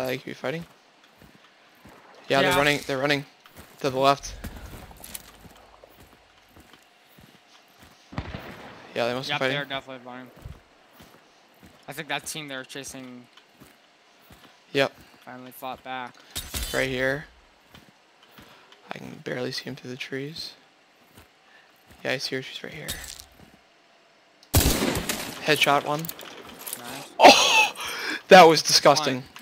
they could be fighting. Yeah, they're running. They're running to the left. Yeah, they must be fighting. They're definitely fighting. I think that team they're chasing. Yep. Finally fought back. Right here. I can barely see him through the trees. Yeah, I see her. She's right here. Headshot one. Nice. Oh, that was disgusting.